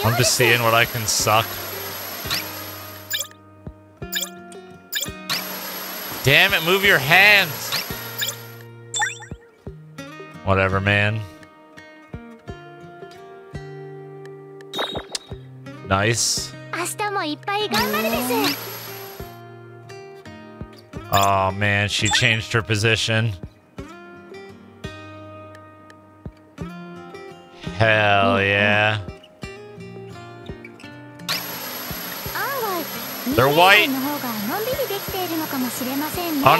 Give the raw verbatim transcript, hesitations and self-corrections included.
I'm just seeing what I can suck. Damn it, move your hands. Whatever, man. Nice. Oh man, she changed her position. Hell yeah. They're white. Oh